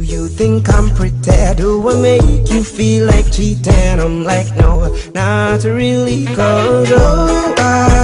you think I'm pretty? Do I make you feel like cheating? I'm like, no, not really, cause oh,